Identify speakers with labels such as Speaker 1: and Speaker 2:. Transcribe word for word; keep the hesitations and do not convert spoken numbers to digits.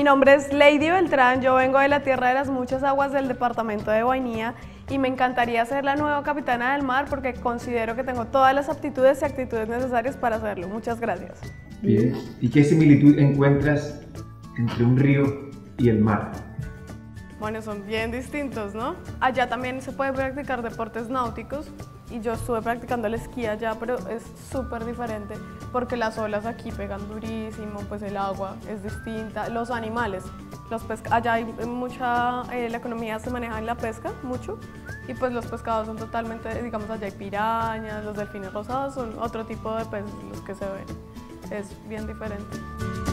Speaker 1: Mi nombre es Lady Beltrán, yo vengo de la tierra de las muchas aguas del departamento de Guainía y me encantaría ser la nueva capitana del mar porque considero que tengo todas las aptitudes y actitudes necesarias para hacerlo. Muchas gracias.
Speaker 2: Bien. ¿Y qué similitud encuentras entre un río y el mar?
Speaker 1: Bueno, son bien distintos, ¿no? Allá también se puede practicar deportes náuticos y yo estuve practicando el esquí allá, pero es súper diferente porque las olas aquí pegan durísimo, pues el agua es distinta, los animales, los pesca allá hay mucha, eh, la economía se maneja en la pesca mucho y pues los pescados son totalmente, digamos allá hay pirañas, los delfines rosados son otro tipo de peces los que se ven, es bien diferente.